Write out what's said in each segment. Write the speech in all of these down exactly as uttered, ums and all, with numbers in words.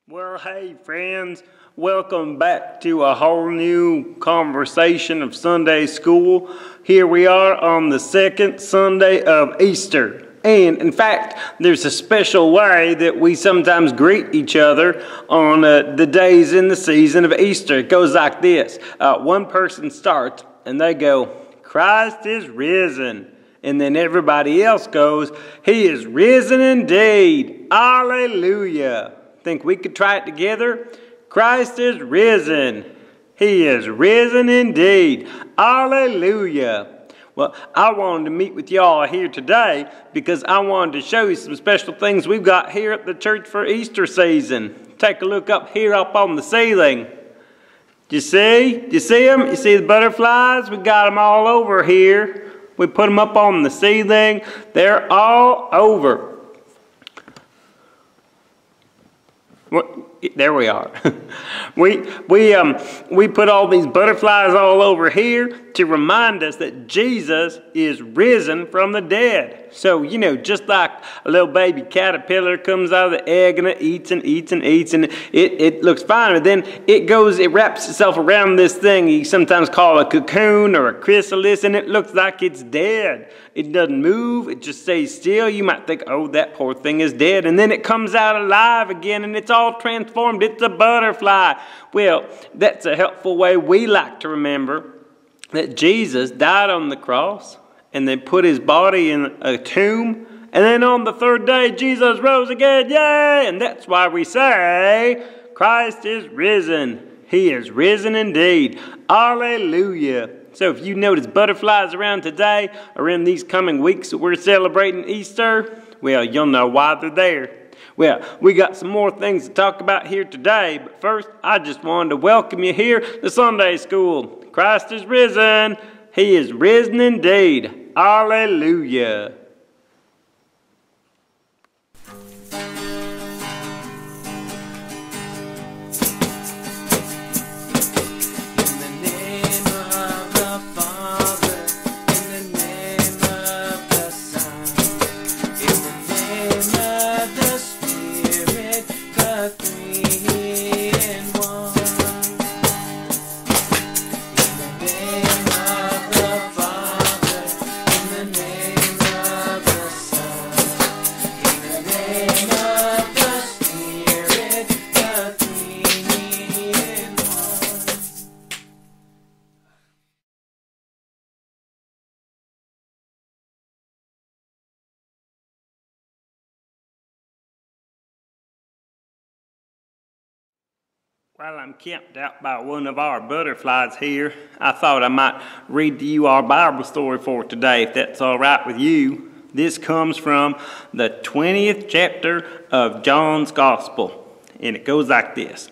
Well, hey friends, welcome back to a whole new conversation of Sunday school. Here we are on the second Sunday of Easter. And in fact, there's a special way that we sometimes greet each other on uh, the days in the season of Easter. It goes like this. Uh, one person starts and they go, "Christ is risen." And then everybody else goes, "He is risen indeed. Hallelujah." Think we could try it together? Christ is risen. He is risen indeed. Hallelujah. Well, I wanted to meet with y'all here today because I wanted to show you some special things we've got here at the church for Easter season. Take a look up here up on the ceiling. Do you see? Do you see them? You see the butterflies? We got them all over here. We put them up on the ceiling. They're all over. There we are. we we um we put all these butterflies all over here to remind us that Jesus is risen from the dead. So, you know, just like a little baby caterpillar comes out of the egg and it eats and eats and eats and it, it looks fine, but then it goes, it wraps itself around this thing you sometimes call a cocoon or a chrysalis, and it looks like it's dead. It doesn't move, it just stays still. You might think, oh, that poor thing is dead. And then it comes out alive again and it's all transformed. It's a butterfly. Well, that's a helpful way we like to remember that Jesus died on the cross and they put his body in a tomb. And then on the third day, Jesus rose again. Yay! And that's why we say, Christ is risen. He is risen indeed. Hallelujah. So if you notice butterflies around today or in these coming weeks that we're celebrating Easter, well, you'll know why they're there. Well, we got some more things to talk about here today, but first, I just wanted to welcome you here to Sunday School. Christ is risen. He is risen indeed. Hallelujah. While I'm camped out by one of our butterflies here, I thought I might read to you our Bible story for today, if that's all right with you. This comes from the twentieth chapter of John's Gospel, and it goes like this.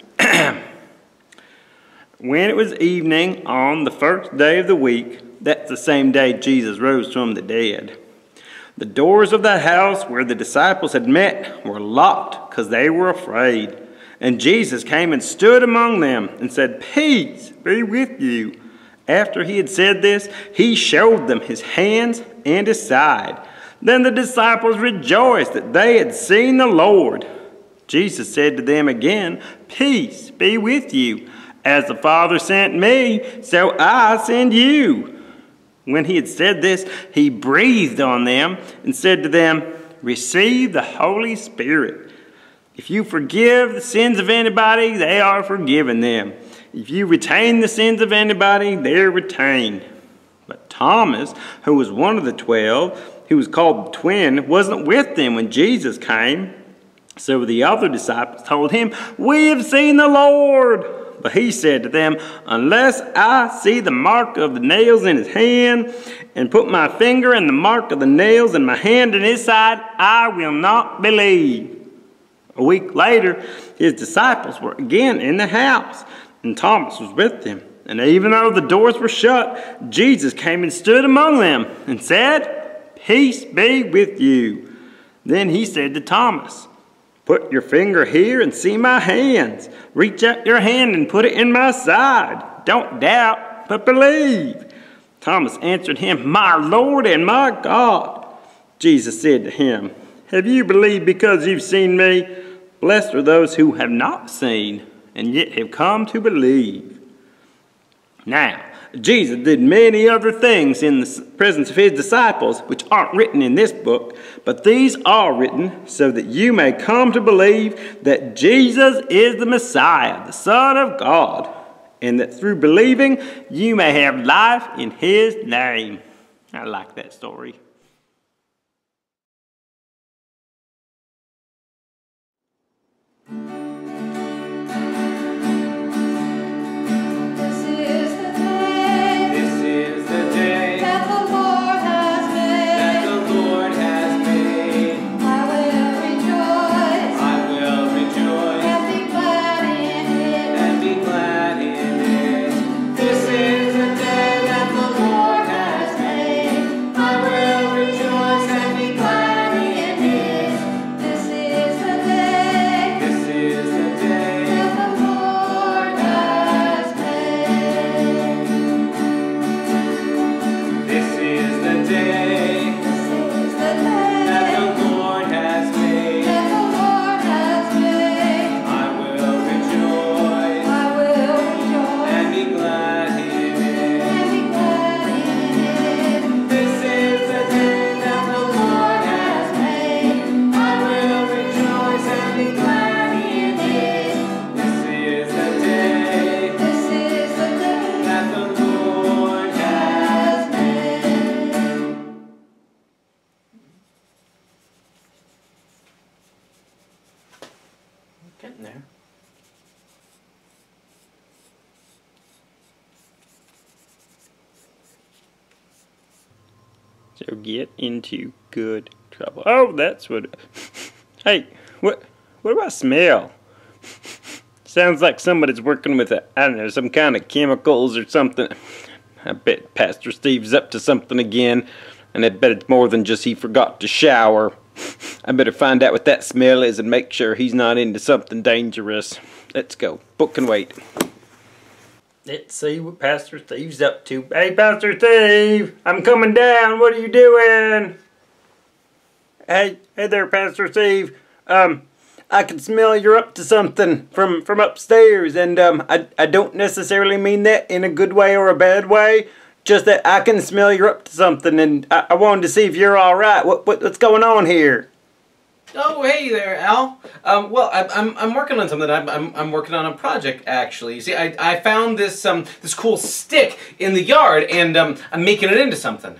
When it was evening on the first day of the week, that's the same day Jesus rose from the dead, the doors of the house where the disciples had met were locked because they were afraid. And Jesus came and stood among them and said, "Peace be with you." After he had said this, he showed them his hands and his side. Then the disciples rejoiced that they had seen the Lord. Jesus said to them again, "Peace be with you. As the Father sent me, so I send you." When he had said this, he breathed on them and said to them, "Receive the Holy Spirit. If you forgive the sins of anybody, they are forgiven them. If you retain the sins of anybody, they're retained." But Thomas, who was one of the twelve, who was called the twin, wasn't with them when Jesus came. So the other disciples told him, "We have seen the Lord." But he said to them, "Unless I see the mark of the nails in his hand, and put my finger in the mark of the nails and my hand in his side, I will not believe." A week later, his disciples were again in the house, and Thomas was with them. And even though the doors were shut, Jesus came and stood among them and said, "Peace be with you." Then he said to Thomas, "Put your finger here and see my hands. Reach out your hand and put it in my side. Don't doubt, but believe." Thomas answered him, "My Lord and my God." Jesus said to him, "Have you believed because you've seen me? Blessed are those who have not seen and yet have come to believe. Now, Jesus did many other things in the presence of his disciples, which aren't written in this book, but these are written so that you may come to believe that Jesus is the Messiah, the Son of God, and that through believing you may have life in his name. I like that story. Getting there. So get into good trouble. Oh, that's what. Hey, what? What do I smell? Sounds like somebody's working with a, I don't know, some kind of chemicals or something. I bet Pastor Steve's up to something again, and I bet it's more than just he forgot to shower. I better find out what that smell is and make sure he's not into something dangerous. Let's go. Book and wait. Let's see what Pastor Steve's up to. Hey, Pastor Steve, I'm coming down. What are you doing? Hey, hey there, Pastor Steve. Um, I can smell you're up to something from from upstairs, and um, I I don't necessarily mean that in a good way or a bad way. Just that I can smell you're up to something, and I, I wanted to see if you're all right. What, what what's going on here? Oh, hey there, Al. Um, well, I, I'm I'm working on something. I'm I'm I'm working on a project actually. You see, I I found this um this cool stick in the yard, and um I'm making it into something.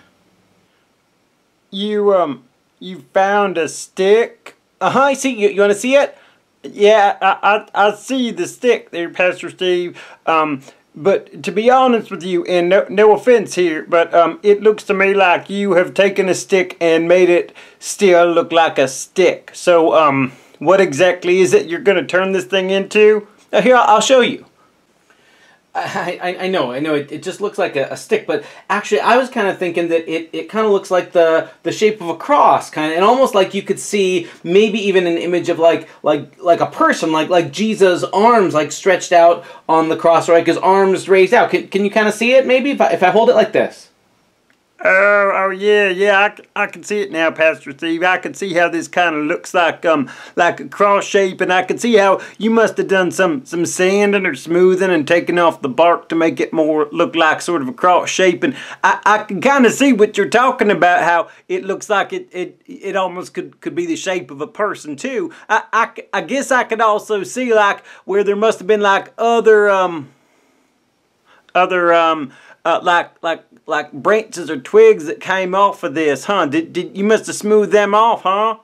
You um you found a stick? Uh huh. I see. You you want to see it? Yeah, I I I see the stick there, Pastor Steve. Um. But to be honest with you, and no, no offense here, but um, it looks to me like you have taken a stick and made it still look like a stick. So, um, what exactly is it you're going to turn this thing into? Uh, here, I'll show you. I, I, I know, I know, it, it just looks like a, a stick, but actually I was kind of thinking that it, it kind of looks like the, the shape of a cross, kind of, and almost like you could see maybe even an image of like like like a person, like like Jesus' arms like stretched out on the cross, right? His arms raised out. Can, can you kind of see it maybe if I, if I hold it like this? Oh, oh yeah, yeah, I, I can see it now, Pastor Steve. I can see how this kind of looks like um like a cross shape, and I can see how you must have done some some sanding or smoothing and taking off the bark to make it more look like sort of a cross shape. And I, I can kind of see what you're talking about, how it looks like it it, it almost could, could be the shape of a person too. I, I, I guess I could also see like where there must have been like other um other um uh, like like like branches or twigs that came off of this, huh? Did did you must have smoothed them off, huh?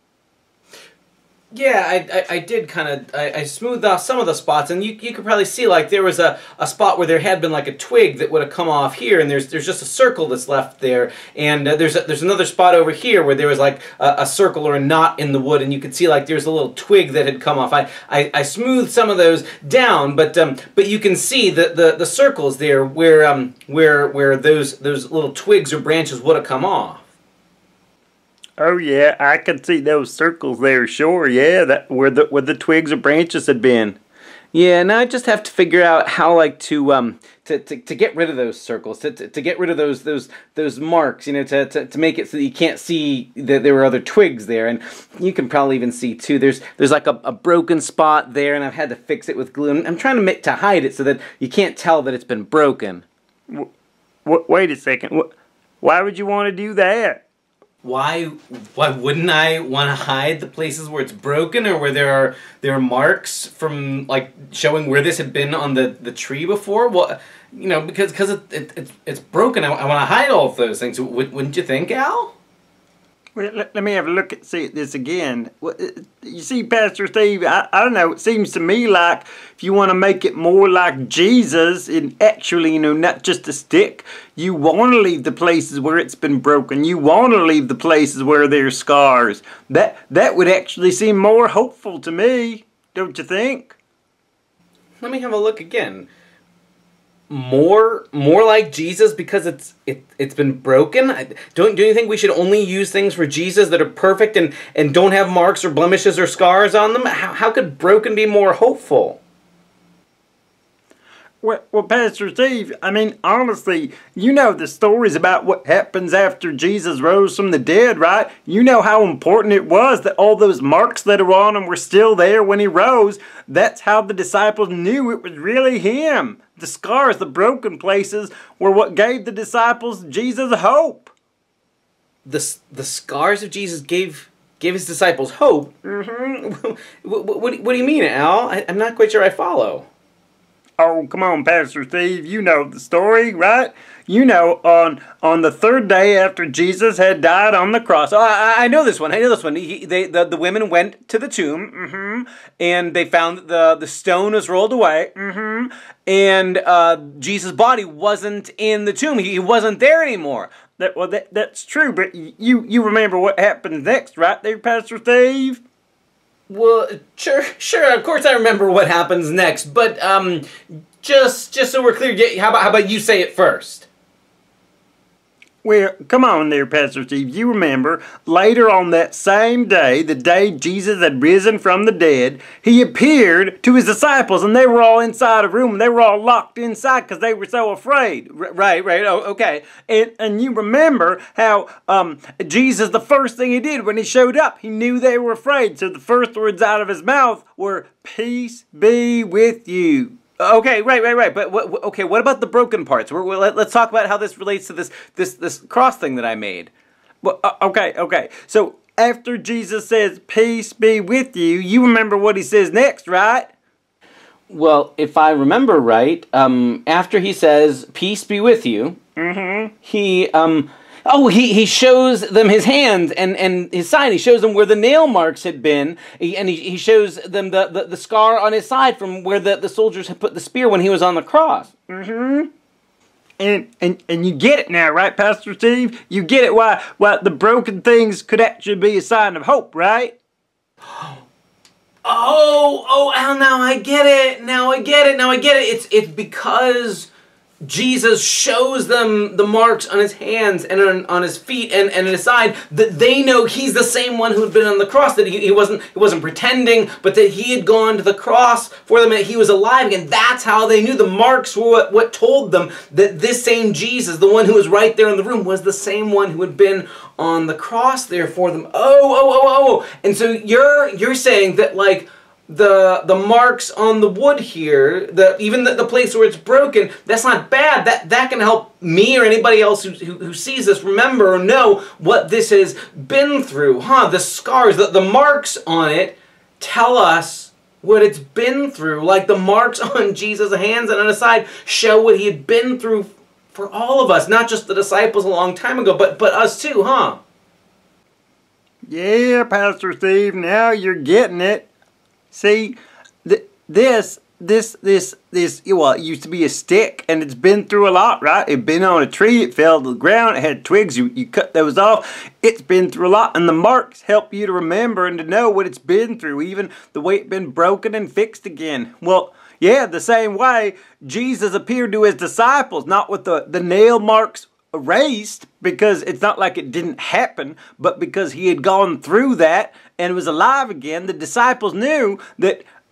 Yeah, I, I, I did kind of, I, I smoothed off some of the spots, and you, you could probably see like there was a, a spot where there had been like a twig that would have come off here, and there's there's just a circle that's left there, and uh, there's a, there's another spot over here where there was like a, a circle or a knot in the wood, and you could see like there's a little twig that had come off. I, I, I smoothed some of those down, but um, but you can see the, the, the circles there where um where where those those little twigs or branches would have come off. Oh yeah, I can see those circles there, sure, yeah, that where the where the twigs or branches had been. Yeah, now I just have to figure out how, like, to um to, to, to get rid of those circles, to, to, to get rid of those those those marks, you know, to, to, to make it so that you can't see that there were other twigs there. And you can probably even see too. There's there's like a, a broken spot there, and I've had to fix it with glue. And I'm trying to make to hide it so that you can't tell that it's been broken. W w wait a second. W why would you want to do that? Why why wouldn't I want to hide the places where it's broken or where there are there are marks from, like, showing where this had been on the, the tree before? Well, you know, because because it, it, it's it's broken. I, I want to hide all of those things. W wouldn't you think, Al? Well, let, let me have a look at see this again. Well, you see, Pastor Steve, I, I don't know, it seems to me like if you want to make it more like Jesus, and actually, you know, not just a stick, you want to leave the places where it's been broken. You want to leave the places where there's scars. That, that would actually seem more hopeful to me, don't you think? Let me have a look again. More, more like Jesus because it's it it's been broken. Don't do you think we should only use things for Jesus that are perfect and and don't have marks or blemishes or scars on them? How how could broken be more hopeful? Well, well, Pastor Steve, I mean, honestly, you know the stories about what happens after Jesus rose from the dead, right? You know how important it was that all those marks that are on him were still there when he rose. That's how the disciples knew it was really him. The scars, the broken places, were what gave the disciples Jesus hope. The, the scars of Jesus gave gave his disciples hope? Mm-hmm. what, what, what do you mean, Al? I, I'm not quite sure I follow. Oh, come on, Pastor Steve, you know the story, right? You know, on on the third day after Jesus had died on the cross. Oh, I, I know this one. I know this one. He, they, the, the women went to the tomb, mm-hmm. and they found that the, the stone was rolled away, mm-hmm. and uh, Jesus' body wasn't in the tomb. He, he wasn't there anymore. That, well, that, that's true, but you, you remember what happened next, right there, Pastor Steve? Well, sure, sure. Of course, I remember what happens next. But um, just just so we're clear, how about how about you say it first? Well, come on there, Pastor Steve. You remember, later on that same day, the day Jesus had risen from the dead, he appeared to his disciples, and they were all inside a room, and they were all locked inside because they were so afraid. R right, right, oh, okay. And, and you remember how um, Jesus, the first thing he did when he showed up, he knew they were afraid, so the first words out of his mouth were, "Peace be with you." Okay, right, right, right. But what, okay, what about the broken parts? We're, we're, let, let's talk about how this relates to this this this cross thing that I made. Well, uh, okay, okay. So after Jesus says, "Peace be with you," you remember what he says next, right? Well, if I remember right, um, after he says, "Peace be with you," mm-hmm. he um. Oh, he, he shows them his hands and, and his side. He shows them where the nail marks had been. He, and he, he shows them the, the, the scar on his side from where the, the soldiers had put the spear when he was on the cross. Mm-hmm. And, and, and you get it now, right, Pastor Steve? You get it why, why the broken things could actually be a sign of hope, right? Oh, oh, Al, now I get it. Now I get it. Now I get it. It's, it's because Jesus shows them the marks on his hands and on, on his feet and, and on his side, that they know he's the same one who had been on the cross, that he, he wasn't he wasn't pretending, but that he had gone to the cross for them and he was alive again. That's how they knew. The marks were what, what told them that this same Jesus, the one who was right there in the room, was the same one who had been on the cross there for them. Oh, oh, oh, oh. And so you're you're saying that, like, the the marks on the wood here, the even the, the place where it's broken, that's not bad. That that can help me or anybody else who, who, who sees this remember or know what this has been through. Huh, the scars, the, the marks on it tell us what it's been through. Like the marks on Jesus' hands and on his side show what he had been through for all of us, not just the disciples a long time ago, but, but us too, huh? Yeah, Pastor Steve, now you're getting it. See, th this, this, this, this, well, it used to be a stick, and it's been through a lot, right? It been on a tree, it fell to the ground, it had twigs, you, you cut those off. It's been through a lot, and the marks help you to remember and to know what it's been through, even the way it's been broken and fixed again. Well, yeah, the same way, Jesus appeared to his disciples, not with the, the nail marks erased, because it's not like it didn't happen, but because he had gone through that and was alive again. The disciples knew that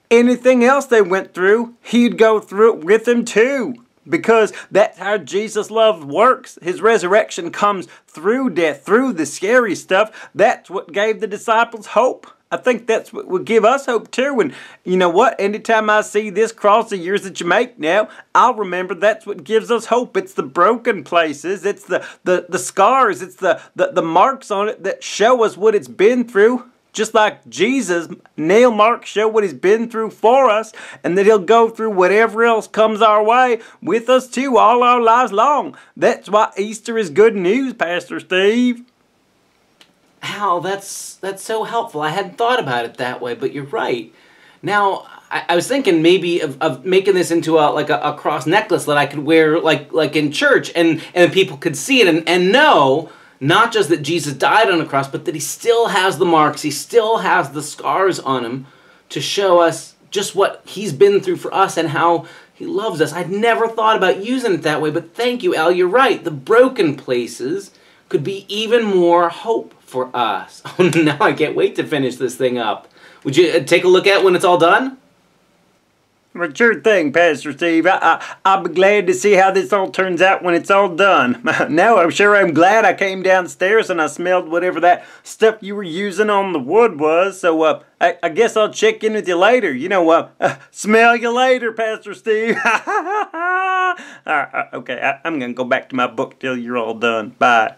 anything else they went through, he'd go through it with them too. Because that's how Jesus' love works. His resurrection comes through death, through the scary stuff. That's what gave the disciples hope. I think that's what would give us hope too. And you know what? Anytime I see this cross the years that you make now, I'll remember that's what gives us hope. It's the broken places. It's the, the, the scars. It's the, the, the marks on it that show us what it's been through. Just like Jesus, nail marks show what he's been through for us, and that he'll go through whatever else comes our way with us too all our lives long. That's why Easter is good news, Pastor Steve. Al, that's that's so helpful. I hadn't thought about it that way, but you're right. Now, I, I was thinking maybe of, of making this into a like a, a cross necklace that I could wear like like in church, and and people could see it and, and know not just that Jesus died on a cross, but that he still has the marks, he still has the scars on him to show us just what he's been through for us and how he loves us. I'd never thought about using it that way, but thank you, Al. You're right. The broken places could be even more hope for us. Oh, now I can't wait to finish this thing up. Would you take a look at it when it's all done? Well, sure thing, Pastor Steve. I, I, I'll be glad to see how this all turns out when it's all done. Now I'm sure I'm glad I came downstairs and I smelled whatever that stuff you were using on the wood was. So uh, I, I guess I'll check in with you later. You know, uh, uh, smell you later, Pastor Steve. uh, uh, okay, I, I'm going to go back to my book till you're all done. Bye.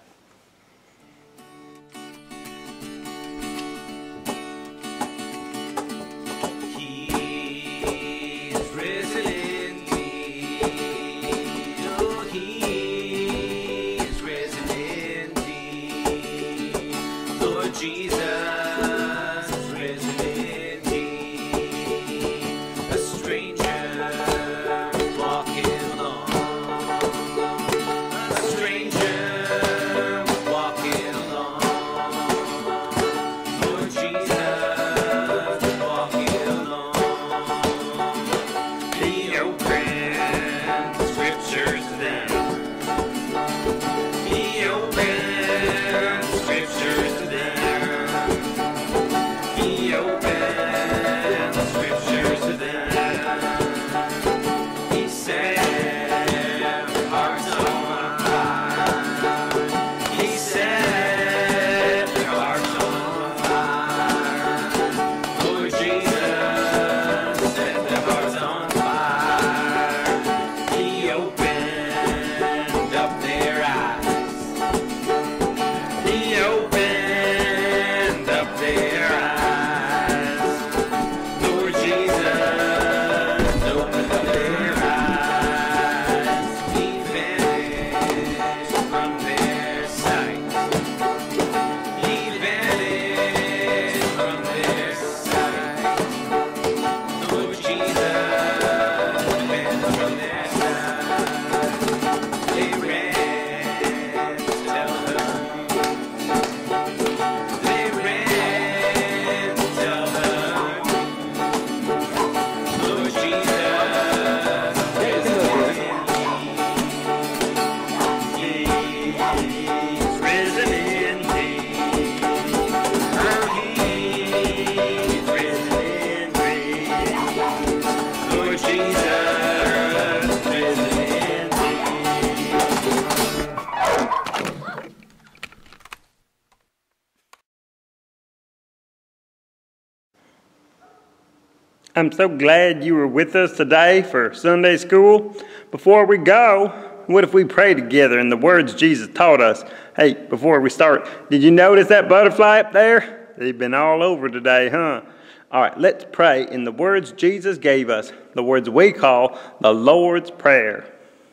I'm so glad you were with us today for Sunday school. Before we go, what if we pray together in the words Jesus taught us? Hey, before we start, did you notice that butterfly up there? They've been all over today, huh? All right, let's pray in the words Jesus gave us, the words we call the Lord's Prayer.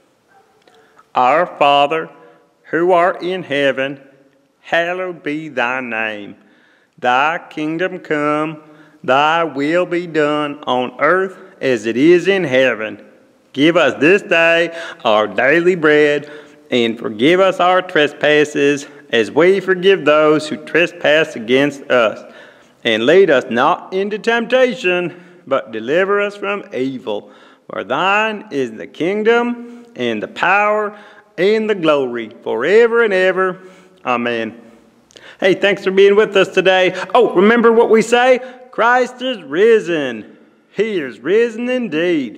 Our Father, who art in heaven, hallowed be thy name. Thy kingdom come, thy will be done on earth as it is in heaven. Give us this day our daily bread, and forgive us our trespasses as we forgive those who trespass against us. And lead us not into temptation, but deliver us from evil. For thine is the kingdom, and the power, and the glory, forever and ever. Amen. Hey, thanks for being with us today. Oh, remember what we say? Christ is risen. He is risen indeed.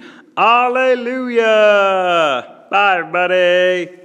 Hallelujah. Bye, everybody.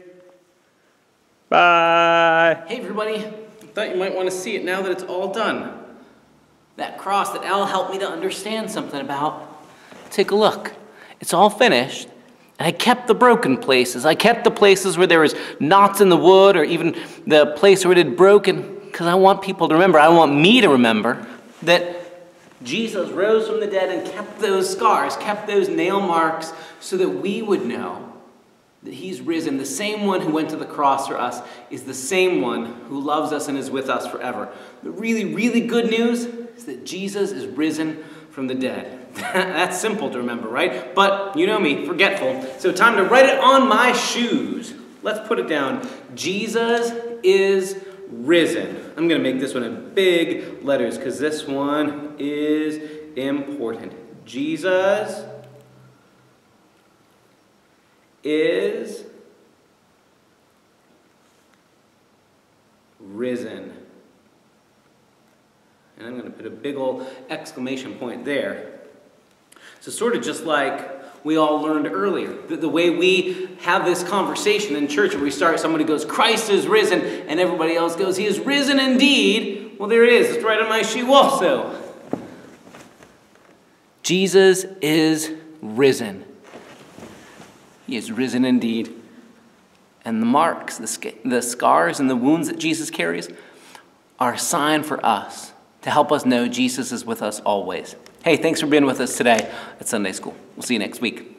Bye. Hey, everybody. I thought you might want to see it now that it's all done. That cross that Al helped me to understand something about. Take a look. It's all finished. And I kept the broken places. I kept the places where there was knots in the wood or even the place where it had broken, because I want people to remember, I want me to remember that Jesus rose from the dead and kept those scars, kept those nail marks, so that we would know that he's risen. The same one who went to the cross for us is the same one who loves us and is with us forever. The really, really good news is that Jesus is risen from the dead. That's simple to remember, right? But you know me, forgetful. So time to write it on my shoes. Let's put it down. Jesus is risen. I'm going to make this one in big letters because this one is important. Jesus is risen. And I'm going to put a big old exclamation point there. So sort of just like we all learned earlier, the, the way we have this conversation in church where we start, somebody goes, Christ is risen, and everybody else goes, he is risen indeed. Well, there it is. It's right on my shoe also. Jesus is risen. He is risen indeed. And the marks, the, sc the scars and the wounds that Jesus carries are a sign for us to help us know Jesus is with us always. Hey, thanks for being with us today at Sunday School. We'll see you next week.